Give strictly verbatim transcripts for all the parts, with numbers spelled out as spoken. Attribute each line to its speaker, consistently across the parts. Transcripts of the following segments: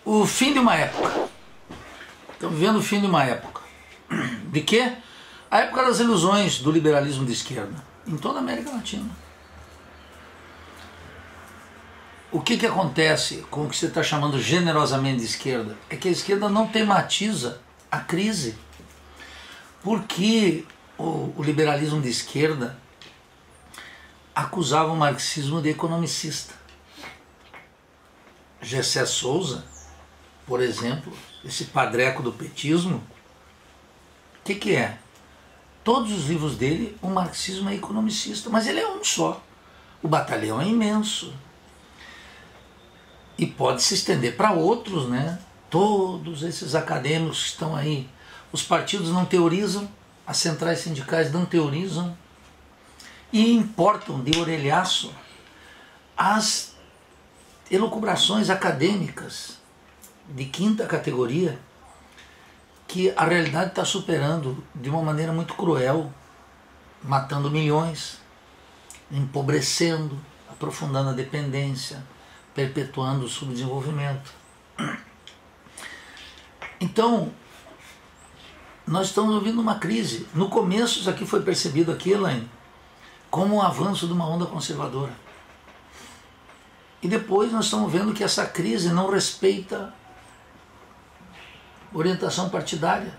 Speaker 1: o fim de uma época. Estamos vivendo o fim de uma época. De quê? A época das ilusões do liberalismo de esquerda, em toda a América Latina. O que, que acontece com o que você está chamando generosamente de esquerda? É que a esquerda não tematiza a crise. Porque o, o liberalismo de esquerda acusava o marxismo de economicista. Gessé Souza, por exemplo, esse padreco do petismo, o que, que é? Todos os livros dele, o marxismo é economicista, mas ele é um só. O batalhão é imenso. E pode se estender para outros, né? Todos esses acadêmicos que estão aí. Os partidos não teorizam, as centrais sindicais não teorizam e importam de orelhaço as elucubrações acadêmicas de quinta categoria que a realidade está superando de uma maneira muito cruel, matando milhões, empobrecendo, aprofundando a dependência, perpetuando o subdesenvolvimento. Então, nós estamos vivendo uma crise. No começo, isso aqui foi percebido aqui, Elaine, como um avanço de uma onda conservadora. E depois nós estamos vendo que essa crise não respeita orientação partidária.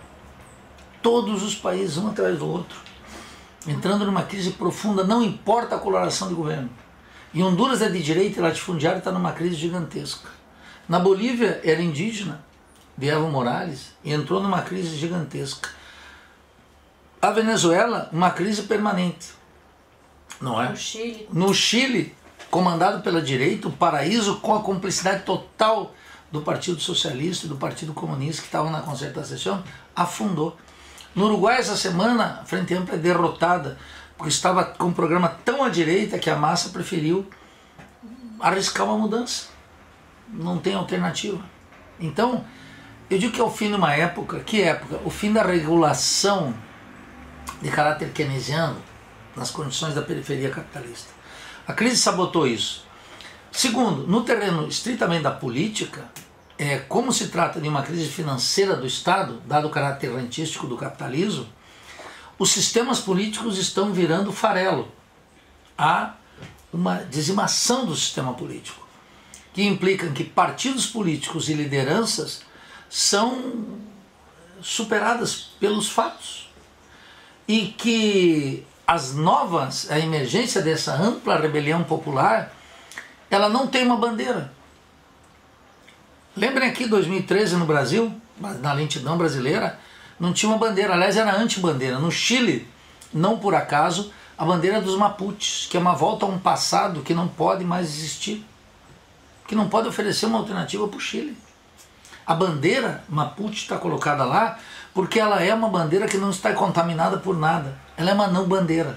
Speaker 1: Todos os países, um atrás do outro, entrando numa crise profunda, não importa a coloração de governo. E Honduras é de direita e latifundiário está numa crise gigantesca. Na Bolívia era indígena, de Evo Morales, e entrou numa crise gigantesca. A Venezuela, uma crise permanente. Não é?
Speaker 2: No Chile.
Speaker 1: No Chile, comandado pela direita, o paraíso com a cumplicidade total do Partido Socialista e do Partido Comunista que estavam na concertação, afundou. No Uruguai, essa semana, a Frente Ampla é derrotada, porque estava com um programa tão à direita que a massa preferiu arriscar uma mudança. Não tem alternativa. Então, eu digo que é o fim de uma época. Que época? O fim da regulação de caráter keynesiano nas condições da periferia capitalista. A crise sabotou isso. Segundo, no terreno estritamente da política, é, como se trata de uma crise financeira do Estado, dado o caráter rentístico do capitalismo, os sistemas políticos estão virando farelo. Há uma dizimação do sistema político, que implica que partidos políticos e lideranças são superadas pelos fatos e que as novas, a emergência dessa ampla rebelião popular, ela não tem uma bandeira. Lembrem aqui, dois mil e treze no Brasil, na lentidão brasileira, não tinha uma bandeira, aliás era anti-bandeira. No Chile, não por acaso, a bandeira dos Mapuches, que é uma volta a um passado que não pode mais existir, que não pode oferecer uma alternativa para o Chile. A bandeira Mapuche está colocada lá porque ela é uma bandeira que não está contaminada por nada. Ela é uma não bandeira.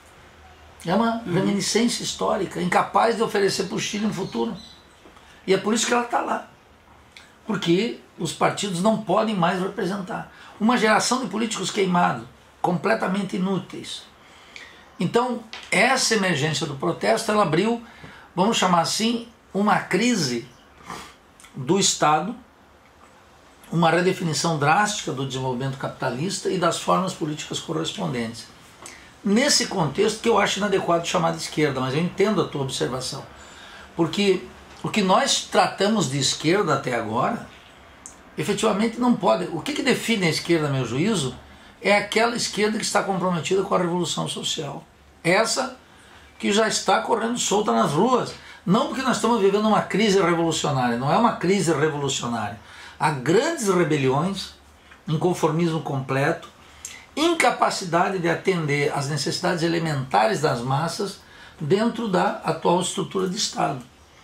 Speaker 1: É uma uhum. reminiscência histórica, incapaz de oferecer para o Chile um futuro. E é por isso que ela está lá. Porque os partidos não podem mais representar. Uma geração de políticos queimados, completamente inúteis. Então, essa emergência do protesto, ela abriu, vamos chamar assim, uma crise do Estado, uma redefinição drástica do desenvolvimento capitalista e das formas políticas correspondentes. Nesse contexto que eu acho inadequado chamar de esquerda, mas eu entendo a tua observação. Porque o que nós tratamos de esquerda até agora, efetivamente não pode. O que, que define a esquerda, a meu juízo, é aquela esquerda que está comprometida com a revolução social. Essa que já está correndo solta nas ruas. Não porque nós estamos vivendo uma crise revolucionária, não é uma crise revolucionária. Há grandes rebeliões, inconformismo completo, incapacidade de atender às necessidades elementares das massas dentro da atual estrutura de Estado.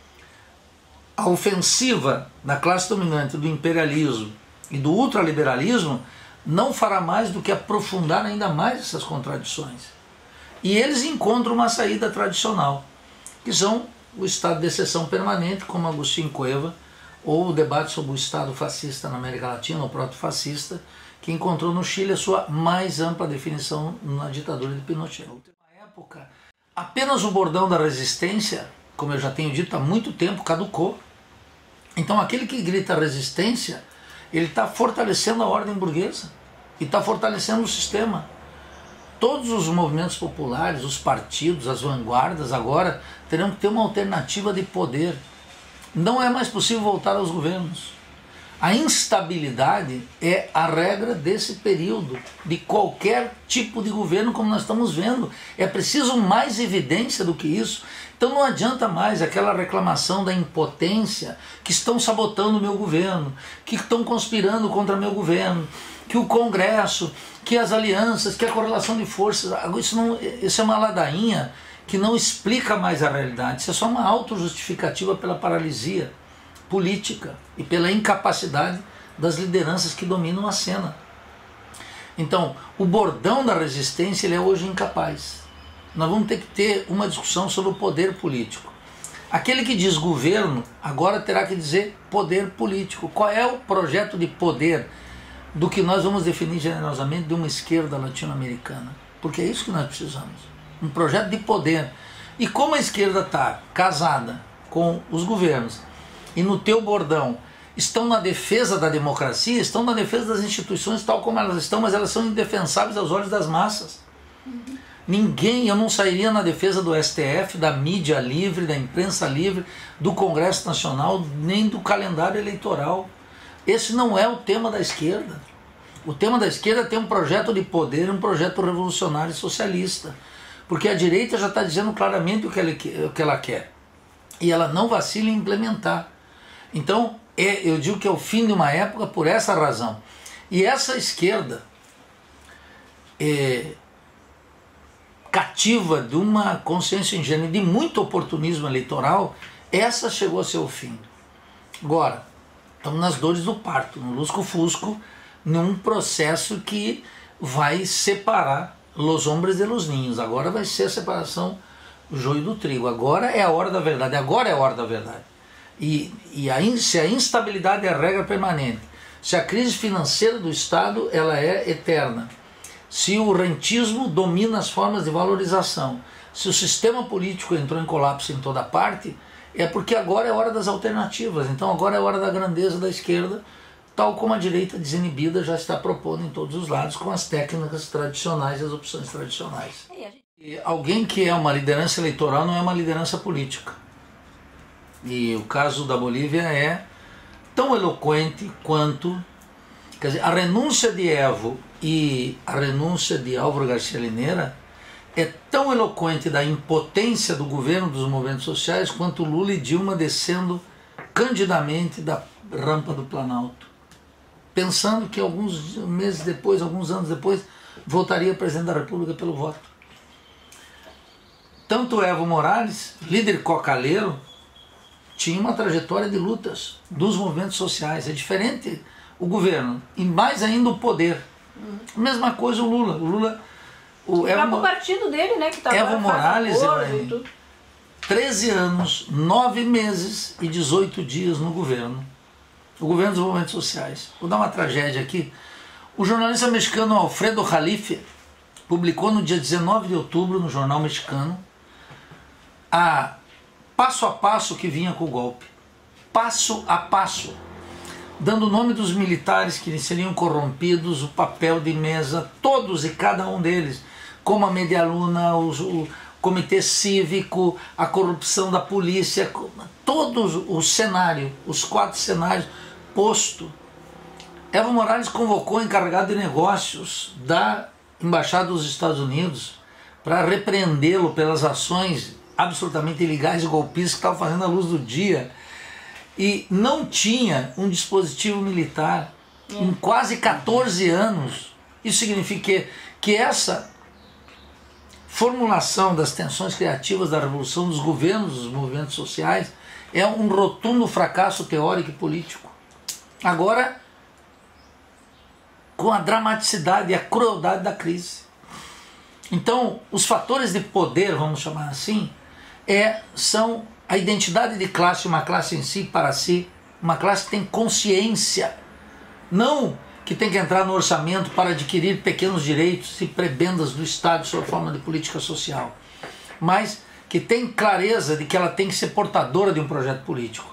Speaker 1: A ofensiva da classe dominante do imperialismo e do ultraliberalismo não fará mais do que aprofundar ainda mais essas contradições. E eles encontram uma saída tradicional, que são o estado de exceção permanente, como Agustín Cueva, ou o debate sobre o Estado fascista na América Latina, o proto-fascista, que encontrou no Chile a sua mais ampla definição na ditadura de Pinochet. Na época, apenas o bordão da resistência, como eu já tenho dito há muito tempo, caducou. Então aquele que grita resistência, ele está fortalecendo a ordem burguesa e está fortalecendo o sistema. Todos os movimentos populares, os partidos, as vanguardas agora terão que ter uma alternativa de poder. Não é mais possível voltar aos governos. A instabilidade é a regra desse período, de qualquer tipo de governo, como nós estamos vendo. É preciso mais evidência do que isso. Então não adianta mais aquela reclamação da impotência, que estão sabotando o meu governo, que estão conspirando contra o meu governo, que o Congresso, que as alianças, que a correlação de forças. Isso, não, isso é uma ladainha que não explica mais a realidade. Isso é só uma autojustificativa pela paralisia política e pela incapacidade das lideranças que dominam a cena. Então, o bordão da resistência ele é hoje incapaz. Nós vamos ter que ter uma discussão sobre o poder político. Aquele que diz governo, agora terá que dizer poder político. Qual é o projeto de poder do que nós vamos definir generosamente de uma esquerda latino-americana? Porque é isso que nós precisamos. Um projeto de poder. E como a esquerda está casada com os governos, e no teu bordão estão na defesa da democracia, estão na defesa das instituições tal como elas estão, mas elas são indefensáveis aos olhos das massas. Uhum. Ninguém, eu não sairia na defesa do S T F, da mídia livre, da imprensa livre, do Congresso Nacional, nem do calendário eleitoral. Esse não é o tema da esquerda. O tema da esquerda tem um projeto de poder, um projeto revolucionário e socialista. Porque a direita já está dizendo claramente o que ela, o que ela quer. E ela não vacila em implementar. Então, é, eu digo que é o fim de uma época por essa razão. E essa esquerda é, cativa de uma consciência ingênua, de muito oportunismo eleitoral, essa chegou a ser o fim. Agora, estamos nas dores do parto, no lusco-fusco, num processo que vai separar los hombres de los ninhos. Agora vai ser a separação do joio do trigo. Agora é a hora da verdade. Agora é a hora da verdade. E, e a, se a instabilidade é a regra permanente, se a crise financeira do Estado ela é eterna, se o rentismo domina as formas de valorização, se o sistema político entrou em colapso em toda parte, é porque agora é a hora das alternativas. Então agora é a hora da grandeza da esquerda, tal como a direita desinibida já está propondo em todos os lados, com as técnicas tradicionais e as opções tradicionais. E alguém que é uma liderança eleitoral não é uma liderança política. E o caso da Bolívia é tão eloquente quanto, quer dizer, a renúncia de Evo e a renúncia de Álvaro Garcia Linera é tão eloquente da impotência do governo dos movimentos sociais quanto Lula e Dilma descendo candidamente da rampa do Planalto, pensando que alguns meses depois, alguns anos depois, voltaria presidente da República pelo voto. Tanto Evo Morales, líder cocaleiro, tinha uma trajetória de lutas dos movimentos sociais. É diferente o governo e mais ainda o poder. Uhum. Mesma coisa o Lula. O Lula, o
Speaker 2: Evo, partido dele, né, que tava
Speaker 1: Evo Morales, Elaine, treze anos, nove meses e dezoito dias no governo. O governo dos movimentos sociais. Vou dar uma tragédia aqui. O jornalista mexicano Alfredo Jalife publicou no dia dezenove de outubro no Jornal Mexicano a passo a passo que vinha com o golpe, passo a passo, dando o nome dos militares que seriam corrompidos, o papel de mesa, todos e cada um deles, como a Media Luna, o, o comitê cívico, a corrupção da polícia, todo o cenário, os quatro cenários posto. Evo Morales convocou o encarregado de negócios da Embaixada dos Estados Unidos para repreendê-lo pelas ações absolutamente ilegais e golpistas que estavam fazendo à luz do dia, e não tinha um dispositivo militar é. em quase quatorze anos. Isso significa que, que essa formulação das tensões criativas da revolução dos governos, dos movimentos sociais, é um rotundo fracasso teórico e político. Agora, com a dramaticidade e a crueldade da crise. Então, os fatores de poder, vamos chamar assim, É, são a identidade de classe, uma classe em si, para si, uma classe que tem consciência, não que tem que entrar no orçamento para adquirir pequenos direitos e prebendas do Estado sob forma de política social, mas que tem clareza de que ela tem que ser portadora de um projeto político.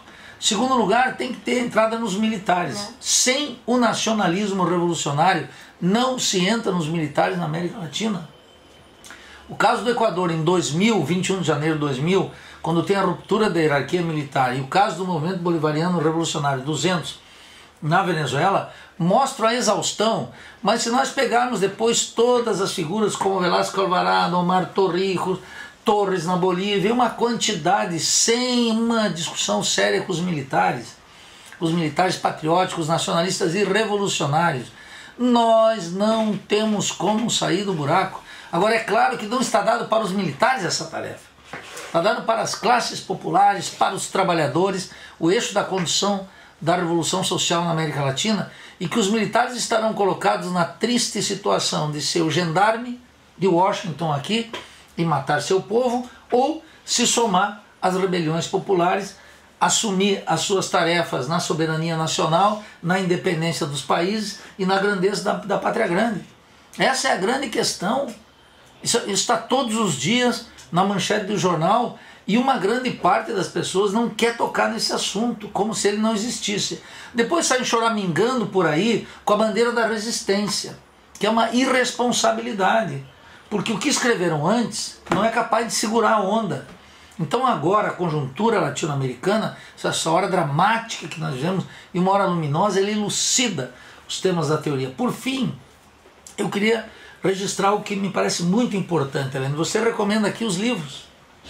Speaker 1: Segundo lugar, tem que ter entrada nos militares. É. Sem o nacionalismo revolucionário, não se entra nos militares na América Latina. O caso do Equador em dois mil, vinte e um de janeiro de dois mil, quando tem a ruptura da hierarquia militar, e o caso do movimento bolivariano revolucionário duzentos na Venezuela, mostram a exaustão. Mas se nós pegarmos depois todas as figuras como Velasco Alvarado, Omar Torrijos, Torres na Bolívia, uma quantidade sem uma discussão séria com os militares, os militares patrióticos, nacionalistas e revolucionários, nós não temos como sair do buraco. Agora, é claro que não está dado para os militares essa tarefa. Está dado para as classes populares, para os trabalhadores, o eixo da condução da revolução social na América Latina, e que os militares estarão colocados na triste situação de ser o gendarme de Washington aqui e matar seu povo, ou se somar às rebeliões populares, assumir as suas tarefas na soberania nacional, na independência dos países e na grandeza da, da pátria grande. Essa é a grande questão. Isso, isso está todos os dias na manchete do jornal, e uma grande parte das pessoas não quer tocar nesse assunto, como se ele não existisse. Depois saem choramingando por aí com a bandeira da resistência, que é uma irresponsabilidade, porque o que escreveram antes não é capaz de segurar a onda. Então agora a conjuntura latino-americana, essa hora dramática que nós vivemos, e uma hora luminosa, ele elucida os temas da teoria. Por fim, eu queria registrar o que me parece muito importante, Helena. Você recomenda aqui os livros.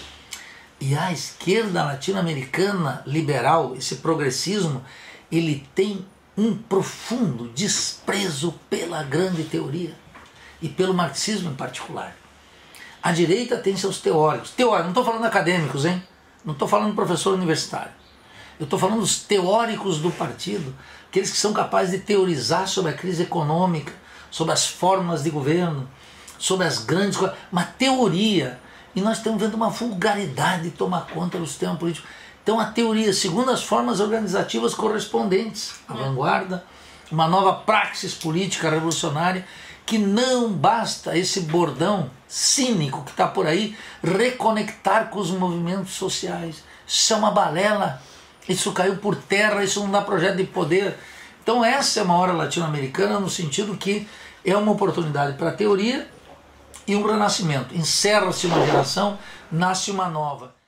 Speaker 1: E a esquerda latino-americana liberal, esse progressismo, ele tem um profundo desprezo pela grande teoria e pelo marxismo em particular. A direita tem seus teóricos. Teóricos, não estou falando acadêmicos, hein? Não estou falando professor universitário. Eu estou falando dos teóricos do partido, aqueles que são capazes de teorizar sobre a crise econômica, sobre as formas de governo, sobre as grandes coisas, uma teoria. E nós estamos vendo uma vulgaridade tomar conta do sistema político. Então a teoria, segundo as formas organizativas correspondentes, a vanguarda, uma nova praxis política revolucionária, que não basta esse bordão cínico que está por aí reconectar com os movimentos sociais. Isso é uma balela, isso caiu por terra, isso não dá projeto de poder. Então essa é uma hora latino-americana no sentido que é uma oportunidade para a teoria e um renascimento. Encerra-se uma geração, nasce uma nova.